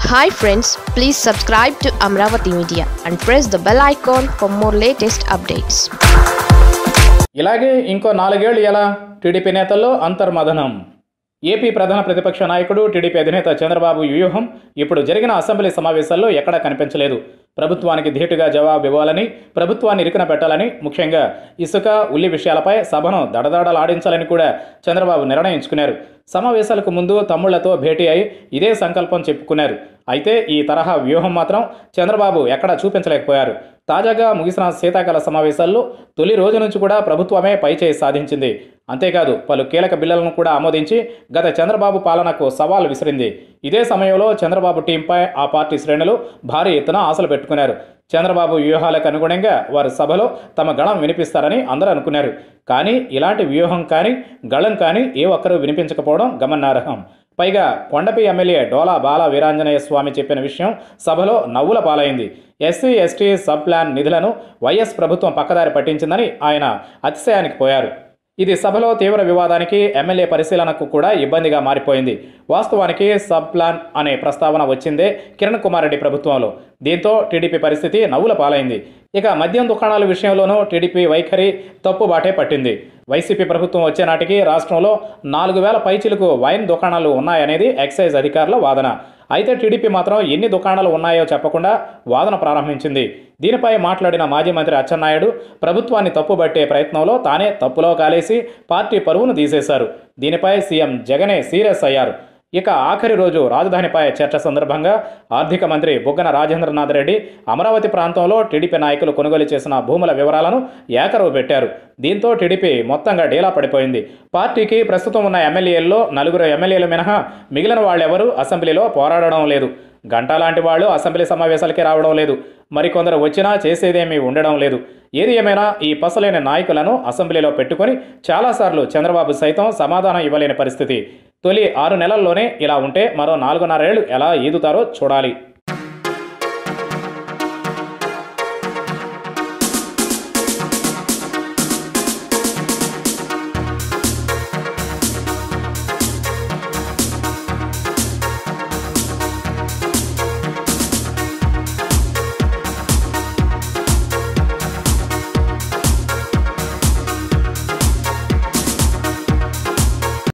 Hi friends, please subscribe to Amravati Media and press the bell icon for more latest updates. ఇలాగే ఇంకో 4 ఏళ్లు ఎలా TDP నేతల్లో అంతర్మథనం. AP ప్రధాన ప్రతిపక్ష నాయకుడు టీడీపీ అధినేత చంద్రబాబు వ్యూహం ఇప్పుడు జరిగిన అసెంబ్లీ సమావేశాల్లో ఎక్కడా కనిపించలేదు. ప్రభుత్వానికి ధీటుగా జవాబు ఇవ్వాలని, ప్రభుత్వాన్ని ఇరుకున పెట్టాలని, ముఖ్యంగా ఇసుక, ఉల్లి విషయాలపై సభను దడదడలాడించాలని కూడా చంద్రబాబు నిర్ణయించుకున్నారు. సమావేశాలకు ముందు తమ్ముళ్లతో భేటీ అయి ఇదే సంకల్పం చెప్పుకున్నారు. అయితే ఈ తరహా వ్యూహం మాత్రం చంద్రబాబు ఎక్కడా చూపించలేకపోయారు. తాజాగా ముగిసిన శీతాకాల సమావేశాల్లో తొలి రోజు నుంచి కూడా ప్రభుత్వమే పైచేయి సాధించింది. అంతేకాదు పలు కీలక బిల్లులను కూడా ఆమోదించి గత చంద్రబాబు పాలనకు సవాల్ విసిరింది. ఇదే సమయంలో చంద్రబాబు టీంపై ఆ పార్టీ శ్రేణులు భారీ ఎత్తున ఆశలు పెట్టుకున్నారు. చంద్రబాబు వ్యూహాలకు అనుగుణంగా వారు సభలో తమ గళం వినిపిస్తారని అందరూ అనుకున్నారు. కానీ ఇలాంటి వ్యూహం కానీ గళం కానీ ఏ ఒక్కరూ వినిపించకపోవడం గమనార్హం. పైగా కొండపి ఎమ్మెల్యే డోలా బాల వీరాంజనేయ స్వామి చెప్పిన విషయం సభలో నవ్వుల పాలైంది. ఎస్సీ ఎస్టీ సబ్ ప్లాన్ నిధులను వైఎస్ ప్రభుత్వం పక్కదారి పట్టించిందని ఆయన అతిశయానికి పోయారు. ఇది సభలో తీవ్ర వివాదానికి, ఎమ్మెల్యే పరిశీలనకు కూడా ఇబ్బందిగా మారిపోయింది. వాస్తవానికి సబ్ ప్లాన్ అనే ప్రస్తావన వచ్చిందే కిరణ్ కుమార్ రెడ్డి ప్రభుత్వంలో. దీంతో టీడీపీ పరిస్థితి నవ్వుల పాలైంది. ఇక మద్యం దుకాణాల విషయంలోనూ టీడీపీ వైఖరి తప్పుబాటే పట్టింది. వైసీపీ ప్రభుత్వం వచ్చే నాటికి రాష్ట్రంలో 4,000 పైచిలకు వైన్ దుకాణాలు ఉన్నాయనేది ఎక్సైజ్ అధికారుల వాదన. అయితే టీడీపీ మాత్రం ఎన్ని దుకాణాలు ఉన్నాయో చెప్పకుండా వాదన ప్రారంభించింది. దీనిపై మాట్లాడిన మాజీ మంత్రి అచ్చెన్నాయుడు ప్రభుత్వాన్ని తప్పుబట్టే ప్రయత్నంలో తానే తప్పులో కాలేసి పార్టీ పరువును తీసేశారు. దీనిపై సీఎం జగనే సీరియస్ అయ్యారు. ఇక ఆఖరి రోజు రాజధానిపై చర్చ సందర్భంగా ఆర్థిక మంత్రి బుగ్గన రాజేంద్రనాథ్ రెడ్డి అమరావతి ప్రాంతంలో టీడీపీ నాయకులు కొనుగోలు చేసిన భూముల వివరాలను ఏకరువు పెట్టారు. దీంతో టీడీపీ మొత్తంగా డీలా పడిపోయింది. పార్టీకి ప్రస్తుతం ఉన్న ఎమ్మెల్యేల్లో 4 ఎమ్మెల్యేలు మినహా మిగిలిన వాళ్ళెవరూ అసెంబ్లీలో పోరాడడం లేదు. గంటా లాంటి వాళ్ళు అసెంబ్లీ సమావేశాలకే రావడం లేదు. మరికొందరు వచ్చినా చేసేదేమీ ఉండడం లేదు. ఏది ఏమైనా ఈ పసలేని నాయకులను అసెంబ్లీలో పెట్టుకొని చాలాసార్లు చంద్రబాబు సైతం సమాధానం ఇవ్వలేని పరిస్థితి. తొలి 6 నెలల్లోనే ఇలా ఉంటే మరో 4.5 ఏళ్లు ఎలా ఈదుతారో చూడాలి.